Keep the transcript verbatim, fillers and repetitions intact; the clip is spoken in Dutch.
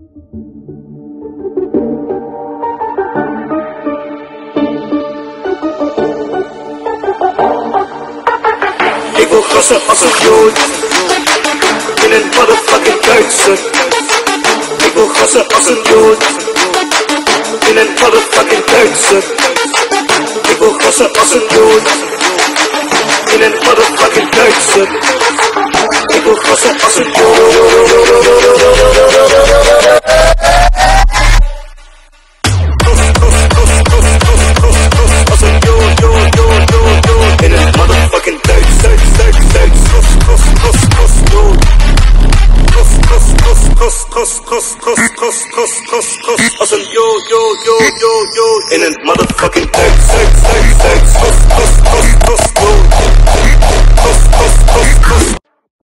Ik wil gassen als een jood in een motherfucking Duitse. Ik wil gassen als een jood in een motherfucking Duitse. Ik wil gassen als een jood in een motherfucking Duitse. Ik wil gassen als een Als een yo, yo, yo, yo, yo in een motherfucking Duits, Duits, Duits, Duits,